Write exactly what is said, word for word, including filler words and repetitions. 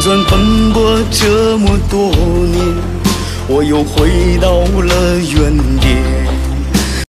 转奔波这么多年，我又回到了原点。